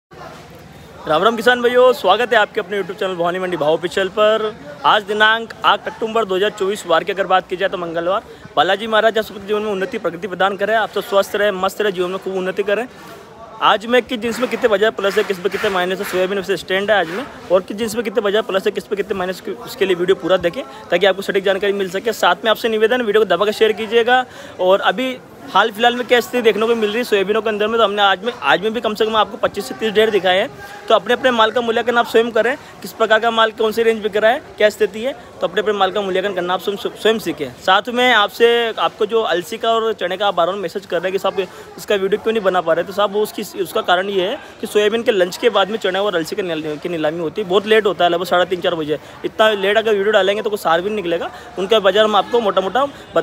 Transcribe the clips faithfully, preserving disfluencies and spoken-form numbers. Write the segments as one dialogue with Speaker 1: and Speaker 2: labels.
Speaker 1: राम राम किसान भाइयों, स्वागत है आपके अपने यूट्यूब चैनल भवानी मंडी भाव पिछल पर। आज दिनांक आठ अक्टूबर दो हज़ार चौबीस वार की अगर बात की जाए तो मंगलवार। बालाजी महाराज आप सबके जीवन में उन्नति प्रगति प्रदान करें, आप सब स्वस्थ रहे, मस्त रहे, जीवन में खूब उन्नति करें। आज में किस जिन्स में कितने बाजार प्लस है, किस पे कितने माइनस है, सोयाबीन से स्टैंड है आज में, और किस जिन्स में कितने बाजार प्लस है, किस पे कितने माइनस, उसके लिए वीडियो पूरा देखें ताकि आपको सटीक जानकारी मिल सके। साथ में आपसे निवेदन, वीडियो को दबाकर शेयर कीजिएगा। और अभी हाल फिलहाल में क्या स्थिति देखने को मिल रही है सोयाबीनों के अंदर में, तो हमने आज में आज में भी कम से कम आपको पच्चीस से तीस ढेर दिखाए हैं। तो अपने अपने माल का मूल्यांकन आप स्वयं करें, किस प्रकार का माल कौन सी रेंज बिक रहा है, क्या स्थिति है, तो अपने अपने माल का मूल्यांकन करना आप स्वयं स्वयं सीखें। साथ में आपसे आपको जो अलसी का और चने का आप बार बार मैसेज कर रहे हैं कि साहब इसका वीडियो क्यों नहीं बना पा रहे, तो साहब वो उसकी उसका कारण ये है कि सोयाबीन के लंच के बाद में चने और अलसी की नीलामी होती है, बहुत लेट होता है, लगभग साढ़े तीन चार बजे। इतना लेट अगर वीडियो डालेंगे तो कोई सार भी नहीं निकलेगा। उनका बाजार हम आपको मोटा मोटा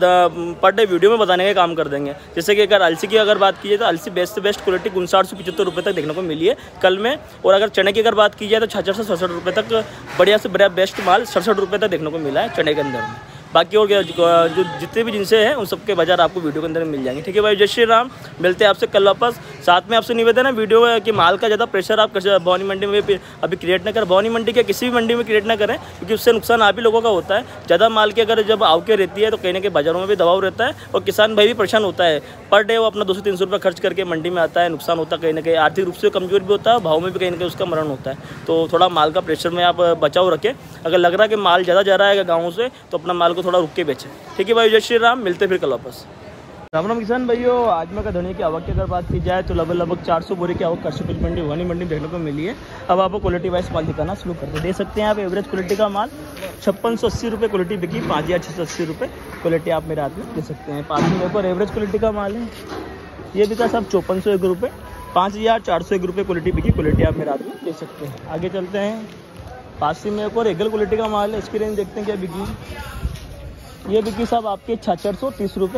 Speaker 1: पर डे वीडियो में बताने का काम कर देंगे। जैसे कि अगर अलसी की अगर बात की जाए तो अलसी बेस्ट से बेस्ट क्वालिटी उनसाठ से पचहत्तर रुपये तक देखने को मिली है कल में। और अगर चने की अगर बात की जाए तो छहत्तर से सड़सठ रुपये तक बढ़िया से बढ़िया बेस्ट माल सड़सठ रुपये तक देखने को मिला है चने के अंदर में। बाकी और जो जितने भी जिनसे हैं उन सबके बाजार आपको वीडियो के अंदर मिल जाएंगे। ठीक है भाई, जय श्री राम। मिलते हैं आपसे कल वापस। साथ में आपसे निवेदन है वीडियो कि माल का ज़्यादा प्रेशर आप भवानी मंडी में अभी क्रिएट ना करें, भवानी मंडी के किसी भी मंडी में क्रिएट ना करें, क्योंकि उससे नुकसान आप ही लोगों का होता है। ज़्यादा माल की अगर जब आवके रहती है तो कहीं ना कहीं बाजारों में भी दबाव रहता है और किसान भाई भी परेशान होता है। पर डे वो अपना दो सौ तीन सौ रुपये खर्च करके मंडी में आता है, नुकसान होता है, कहीं ना कहीं आर्थिक रूप से कमजोर भी होता है, भाव में भी कहीं ना कहीं उसका मरण होता है। तो थोड़ा माल का प्रेशर में आप बचाव रखें। अगर लग रहा है कि माल ज़्यादा जा रहा है गाँव से तो अपना माल को थोड़ा रुक के बेचें। ठीक है भाई, जय श्री राम। मिलते फिर कल वापस। राम राम किसान भाइयों, आज में का धनिया की आवक की अगर बात की जाए तो लगभग लगभग चार सौ बोरी की आवक कृषि मंडी भवानी मंडी देखने को मिली है। अब आपको क्वालिटी वाइज माल दिखाना शुरू करते दे सकते हैं आप। एवरेज क्वालिटी का माल छप्पन सौ अस्सी रुपये क्वालिटी बिकी, पाँच हज़ार छः सौ अस्सी रुपये क्वालिटी आप मेरे हाथ में दे सकते हैं। पाँच में ऊपर एवरेज क्वालिटी का माल है, ये बिका सब चौपन सौ एक रुपये, पाँच हज़ार चार सौ एक रुपये क्वालिटी बिकी, क्वालिटी आप मेरे हाथ में दे सकते हैं। आगे चलते हैं, पासी में एक और एगल क्वालिटी का माल है, इसकी रेंज देखते हैं क्या बिकी। ये बिकी साहब आपके छः सौ तीस रुपये,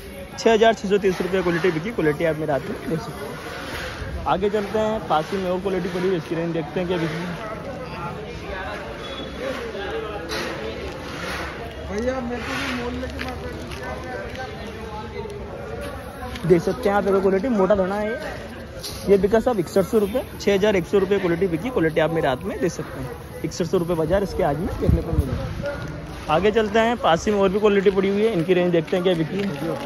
Speaker 1: छः हज़ार छः सौ तीस रुपये क्वालिटी बिकी, क्वालिटी आप मेरे हाथ में देख सकते हैं। आगे चलते हैं, पासी में और क्वालिटी पड़ी है, इसकी रेंज देखते हैं क्या बिकी। भैया मेरे को मोल लेके देख सकते हैं आप, एक क्वालिटी मोटा धना है, ये बिका साहब इकसठ सौ रुपये, छः हज़ार एक सौ रुपये क्वालिटी बिकी, क्वालिटी आप मेरे हाथ में दे सकते हैं। इकसठ सौ रुपये बाजार इसके आज में देखने को मिले। आगे चलते हैं, पासी में और भी क्वालिटी पड़ी हुई है, इनकी रेंज देखते हैं क्या बिकी।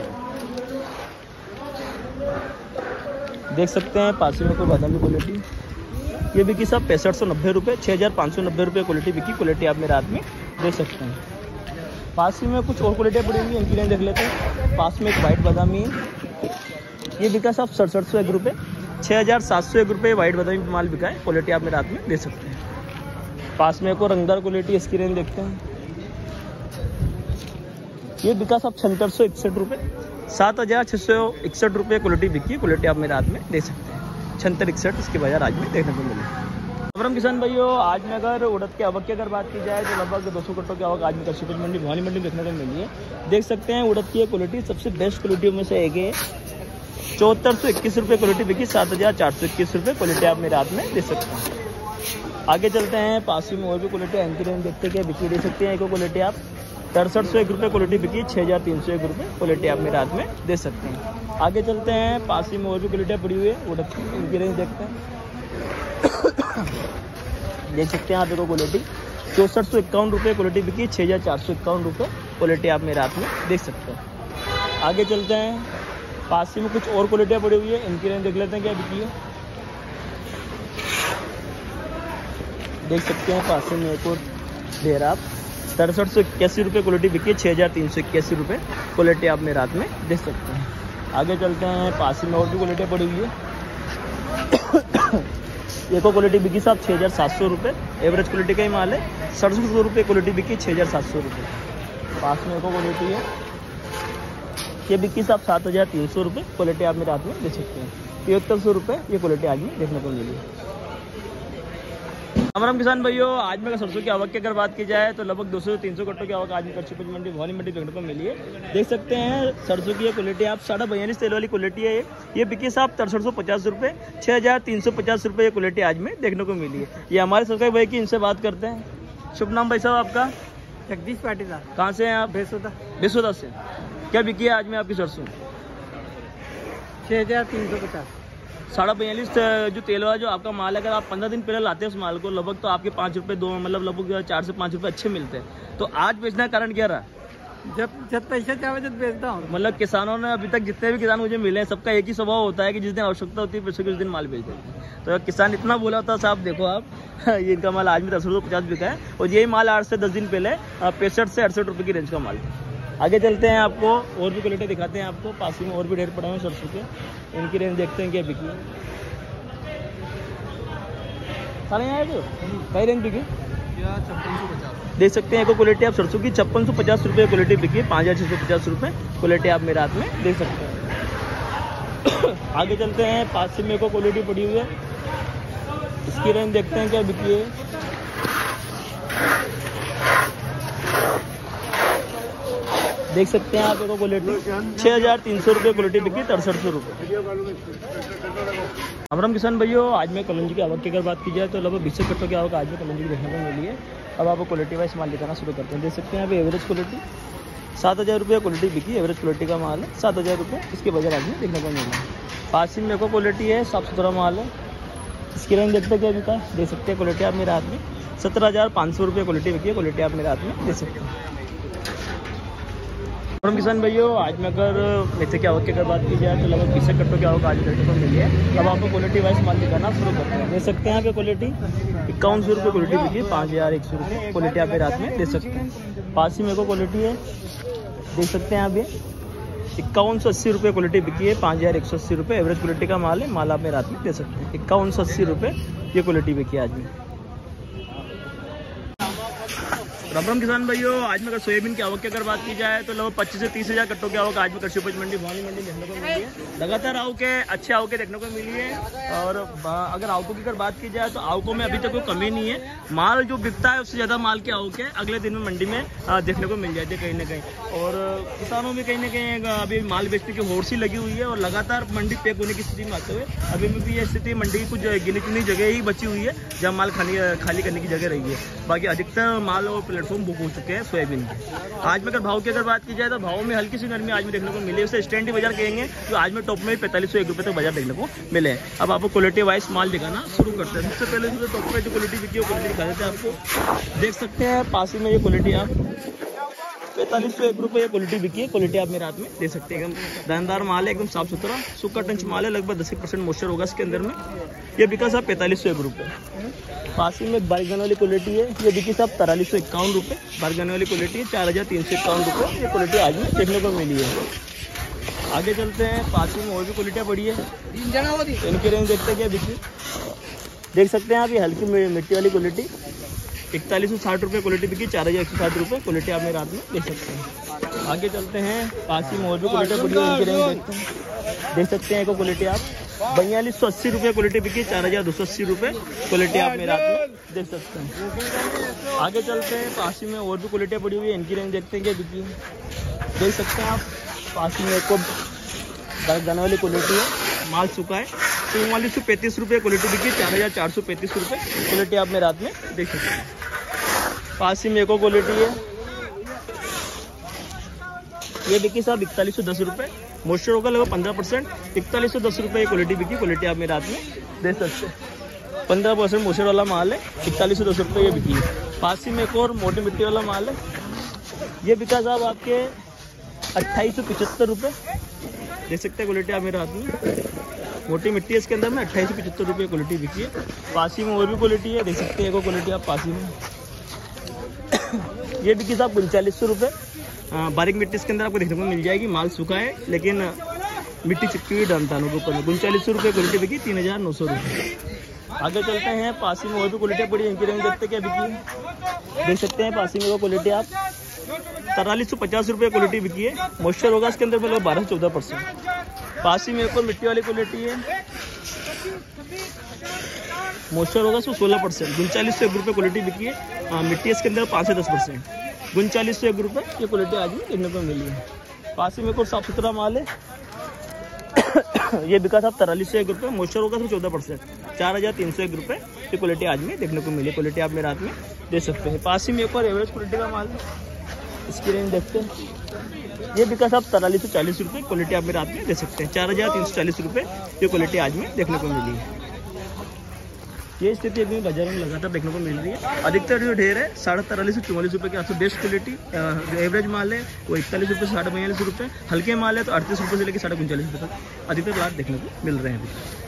Speaker 1: देख सकते हैं पासी में कोई बादामी क्वालिटी, ये बिकी साहब पैंसठ सौ नब्बे रुपये, छः हज़ार पाँच सौ नब्बे रुपये क्वालिटी बिकी, क्वालिटी आप मेरे हाथ में दे सकते हैं। पासी में कुछ और क्वालिटियाँ पड़ी हुई है, इनकी रेंज देख लेते हैं। पास में एक वाइट बादामी है, ये बिका साहब सड़सठ सौ एक रुपये, छः हज़ार सात सौ एक रुपये वाइट बादामी माल बिका है, क्वालिटी आप मेरे हाथ में दे सकते हैं। पास में एक और रंगदार क्वालिटी, इसकी रेंज देखते हैं। ये बिका साहब छहत्तर सौ इकसठ रुपये, सात हज़ार छः सौ इकसठ रुपये क्वालिटी बिकी, क्वालिटी आप मेरे हाथ में दे सकते हैं। छहत्तर इकसठ इसके बाजार आज में देखने को मिले। राम किसान भाइयों, आज में अगर उड़द के आवक की अगर बात की जाए तो लगभग दो सौ कट्टों की आवक आज में कृषि मंडी भवानी मंडी देखने को मिली है। देख सकते हैं उड़द की क्वालिटी सबसे बेस्ट क्वालिटियों में से एक है, चौहत्तर सौ इक्कीस रुपये क्वालिटी बिकी, सात हज़ार चार सौ इक्कीस रुपये क्वालिटी आप मेरे हाथ में दे सकते हैं। आगे चलते हैं, पासी में और भी क्वालिटी एंकी रेंज देखते हैं क्या बिकी, दे सकते हैं। एक क्वालिटी आप तिरसठ सौ एक रुपये क्वालिटी बिकी, छः हज़ार तीन सौ एक रुपये क्वालिटी आप मेरे हाथ में दे सकते हैं। आगे चलते हैं, पासी में और भी क्वालिटियाँ पड़ी हुई है उड़द की, इनकी रेंज देखते हैं। देख सकते हैं आप, देखो क्वालिटी चौंसठ सौ इक्यावन रुपये क्वालिटी बिकी, छः हज़ार चार सौ इक्यावन रुपये क्वालिटी आप मेरे हाथ में देख सकते हैं। आगे चलते हैं, पासी में कुछ और क्वालिटियाँ पड़ी हुई है, इनकी रेंज देख लेते हैं क्या बिकी है। देख सकते हैं पासी में एक और ढेर आप तिरसठ सौ इक्यासी रुपये क्वालिटी बिकी, छः हज़ार तीन सौ इक्यासी रुपये क्वालिटी आप मेरे हाथ में देख सकते हैं। आगे चलते हैं, पासी में और भी क्वालिटियाँ पड़ी हुई है। एक क्वालिटी बिकी साहब छः हज़ार सात सौ रुपये, एवरेज क्वालिटी का ही माल है, सड़सठ सौ रुपये क्वालिटी बिकी, छः हज़ार सात सौ रुपये। पास में एक क्वालिटी है, ये बिकी साहब सात हज़ार तीन सौ रुपये क्वालिटी आप मेरे हाथ में दे सकते हैं। तिहत्तर सौ रुपये ये क्वालिटी आज में देखने को मिली है। राम किसान भाइयों, आज में सरसों की आवक की अगर बात की जाए तो लगभग दो सौ तीन सौ कट्टों की आवक आज में कृषि मंडी भवानी मंडी देखने को मिली है। देख सकते हैं सरसों की ये क्वालिटी आप साढ़े बयालीस तेल वाली क्वालिटी है, ये बिकी साहब तिरसठ सौ पचास रुपये, छः हज़ार तीन सौ पचास रुपये ये क्वालिटी आज में देखने को मिली है। ये हमारे सरकारी भाई की, इनसे बात करते हैं। शुभ नाम भाई साहब आपका?
Speaker 2: जगदीश पाटीदार।
Speaker 1: कहाँ से हैं आप?
Speaker 2: बेसोदा।
Speaker 1: बेसोदा से। क्या बिकी है आज में आपकी सरसों?
Speaker 2: छः हज़ार तीन सौ पचास।
Speaker 1: साढ़े बयालीस जो तेल वाला जो आपका माल है, अगर आप पंद्रह दिन पहले लाते हैं उस माल को, लगभग तो आपके पाँच रुपये दो मतलब लगभग चार से पाँच रुपये अच्छे मिलते हैं। तो आज बेचने का कारण क्या रहा?
Speaker 2: जब जब पैसे चाहे जब बेचता हूँ।
Speaker 1: मतलब किसानों ने अभी तक जितने भी किसान मुझे मिले हैं, सबका एक ही स्वभाव होता है कि जिस दिन आवश्यकता होती है पैसे के उस दिन माल बेच देते हैं। तो किसान इतना बोला होता है, साहब देखो आप ये इनका माल आज में दस रुपये पचास बिका है, और यही माल आठ से दस दिन पहले पैंसठ से अड़सठ रुपये की रेंज का माल था। आगे चलते हैं, आपको और भी क्वालिटी दिखाते हैं। आपको पास में और भी ढेर पड़े हैं सरसों के, इनकी रेंज देखते हैं क्या बिकी है। सारे यहाँ तो कई रेंज बिकी?
Speaker 2: छप्पन सौ पचास
Speaker 1: देख सकते हैं। एक क्वालिटी आप सरसों की छप्पन सौ पचास रुपये क्वालिटी बिकी है, पाँच हज़ार छः सौ पचास रुपये क्वालिटी आप मेरे हाथ में देख सकते हैं। आगे चलते हैं, पास में को क्वालिटी पड़ी हुई है, इसकी रेंज देखते हैं क्या बिकी है। देख सकते हैं आप एक क्वालिटी छः हज़ार तीन सौ रुपये क्वालिटी बिकी, अड़सठ सौ रुपये। राम किसान भाइयों, आज में कलंजी की आवक की अगर बात की जाए तो लगभग बीस कट्टों की आवक आज में कलंजी की देखने को मिली है। अब आपको क्वालिटी वाइज माल दिखाना शुरू करते हैं। देख सकते हैं आप एवरेज क्वालिटी सात हज़ार रुपये क्वालिटी बिकी, एवरेज क्वालिटी का माल है, सात हज़ार रुपये इसके बाजार आज में देखने को मिला है। पास में एको क्वालिटी है, साफ सुथरा माल है, इसकी रेंज देखते हैं क्या बिका, देख सकते हैं क्वालिटी आप मेरे हाथ में सत्रह हज़ार पाँच सौ रुपये क्वालिटी बिकी है, क्वालिटी आप मेरे हाथ में देख सकते हैं। राम किसान भाइयों, आज में अगर मेथे की आवक की अगर बात की जाए तो लगभग बीस कट्टों की आवक आज देखने को मिली है। अब आपको क्वालिटी वाइज माल दिखाना शुरू करते हैं। देख सकते हैं यहाँ पे क्वालिटी इक्यावन सौ रुपये क्वालिटी बिकी है, पाँच हज़ार एक सौ रुपये क्वालिटी आप मेरे हाथ में देख सकते हैं। पास ही में को क्वालिटी है, देख सकते हैं यहाँ पे इक्यावन सौ अस्सी रुपये क्वालिटी बिकी है, पाँच हज़ार एक सौ अस्सी रुपये एवरेज क्वालिटी का माल है, माल आप मेरे हाथ में दे सकते हैं। इक्यावन सौ अस्सी रुपये ये क्वालिटी बिकी है आज में। राम राम किसान भाइयों, आज में अगर सोयाबीन की आवक की अगर बात की जाए तो लगभग पच्चीस से तीस हज़ार कट्टों की आवक आज में कृषि उपज मंडी भवानी मंडी देखने को मिली है। लगातार आवके अच्छे आवके देखने को मिली है। और अगर आवकों की अगर बात की जाए तो आवकों में अभी तक कोई कमी नहीं है। माल जो बिकता है उससे ज़्यादा माल की आवक है अगले दिन में मंडी में देखने को मिल जाती है कहीं ना कहीं। और किसानों में कहीं ना कहीं अभी माल बेचने की होड़ सी लगी हुई है और लगातार मंडी पैक होने की स्थिति में आते हुए अभी में भी ये स्थिति मंडी की कुछ गिनी चुनी जगह ही बची हुई है जहाँ माल खाली खाली करने की जगह रही है। बाकी अधिकतर माल और प्लेटफॉर्म बुक हो चुके हैं सोयाबीन के। आज में अगर भाव की अगर बात की जाए तो भाव में हल्की सी नरमी आज में देखने को मिली है। उसे स्टैंडी बाजार कहेंगे जो आज में टॉप में पैंतालीस सौ एक रुपये तक बाजार देखने को मिले हैं। अब आपको क्वालिटी वाइज माल दिखाना शुरू करते हैं। सबसे पहले जो टॉप में जो क्वालिटी बिकी है क्वालिटी दिखा देते हैं आपको। देख सकते हैं पास में ये क्वालिटी आप पैंतालीस सौ एक रुपये ये क्वालिटी बिकी है, क्वालिटी आप मेरे हाथ में दे सकते हैं। एकदम दानदार माल है, एकदम साफ सुथरा सूखा टंच माल है, लगभग दस परसेंट मॉइस्चर होगा इसके अंदर में। ये बिका साहब पैंतालीस सौ एक रुपये। पासी में बारगन वाली क्वालिटी है, ये बिकी साहब तैंतालीस सौ इक्यावन रुपये बारगन वाली क्वालिटी है, चार हज़ार तीन सौ इक्यावन रुपये ये क्वालिटी आज में देखने को मिली है। आगे चलते हैं, पासी में और भी क्वालिटियाँ बड़ी है, इनकी रेंज देखते हैं क्या बिकी। देख सकते हैं आप ये हल्की मिट्टी वाली क्वालिटी इकतालीस सौ साठ रुपये क्वालिटी बिकी, चार हज़ार एक सौ साठ रुपये क्वालिटी आप मेरे हाथ में देख सकते हैं। आगे चलते हैं, पासी में और भी क्वालिटी बड़ी है, इनकी रेंज देखते हैं। देख सकते हैं एक क्वालिटी आप बयालीस सौ अस्सी रुपये क्वालिटी बिकी, चार हज़ार दो सौ अस्सी रुपये क्वालिटी आप मेरे हाथ में देख सकते हैं। आगे चलते हैं, पासी में और भी क्वालिटियाँ पड़ी हुई है, इनकी रेंज देखते हैं क्या बिकी। देख सकते हैं आप पासी में एक को दाने वाली क्वालिटी है, माल सूखा है, चौवालीस सौ पैंतीस रुपये क्वालिटी बिकी, चार हज़ार चार सौ पैंतीस रुपये क्वालिटी आप मेरे हाथ में देख सकते हैं। पासी में एक और क्वालिटी है, ये बिकी साहब इकतालीस सौ दस रुपये, मॉइस्चर होगा लगभग पंद्रह परसेंट, इकतालीस सौ दस रुपये क्वालिटी बिकी, क्वालिटी आप मेरे हाथ में दे सकते हैं। पंद्रह परसेंट मॉइस्चर वाला माल है, इकतालीस सौ दस रुपये ये बिकी है। पासी में एक और मोटी मिट्टी वाला माल है, ये बिका साहब आपके अट्ठाईस सौ पचहत्तर रुपये देख सकते हैं, क्वालिटी आप मेरे हाथ में मोटी मिट्टी है इसके अंदर में, अट्ठाईस सौ पचहत्तर रुपये क्वालिटी बिकी है। पासी में और भी क्वालिटी है, देख सकते हैं एक और क्वालिटी आप पासी में ये बिकी साहब उनचालीस सौ रुपये, बारीक मिट्टी इसके अंदर आपको देखने को मिल जाएगी, माल सूखा है लेकिन मिट्टी चिपकी हुई डंतानों के ऊपर में। उनचालीस सौ रुपये क्वालिटी बिकी, तीन हज़ार नौ सौ रुपये। आगे चलते हैं, पासी में और भी क्वालिटी पड़ी है, इनकी रेंज देखते क्या बिकी। देख सकते हैं पासी में वो क्वालिटी आप तैंतालीस सौ पचास रुपये क्वालिटी बिकी है, मॉइस्चर होगा इसके अंदर मतलब बारह से चौदह परसेंट। पासी में एक और मिट्टी वाली क्वालिटी है, मॉइस्चर होगा इसमें सोलह परसेंट, उनचालीस सौ एक रुपये क्वालिटी बिकी है, मिट्टी इसके अंदर पाँच से दस परसेंट, उनचालीस सौ एक रुपये ये क्वालिटी आज भी देखने को मिली है। पासी में कोई साफ सुथरा माल है ये बिका था तैंतालीस सौ एक रुपये, मॉइस्चर होगा इसमें चौदह परसेंट, चार हज़ार तीन सौ एक रुपये ये क्वालिटी आज में देखने को मिली, क्वालिटी आप मेरे हाथ में दे सकते हैं। पासी में एक और एवरेज क्वालिटी का माल है, इसकी रेंज देखते हैं। ये बिका साहब तैंतालीस सौ चालीस रुपये, क्वालिटी आप मेरे हाथ में दे सकते हैं। चार हज़ार तीन सौ चालीस रुपये ये क्वालिटी आज में देखने को मिली है। ये स्थिति अभी बाजार में लगातार देखने को मिल रही है। अधिकतर जो ढेर है साढ़े तैंतालीस से चौवालीस रुपये के आसपास बेस्ट क्वालिटी एवरेज माल है वो इकतालीस रुपये से साढ़े बयालीस रुपये, हल्के माल है तो अड़तीस रुपये से लेकर साढ़े उनचालीस रुपये तक अधिकतर लाट देखने को मिल रहे हैं अभी।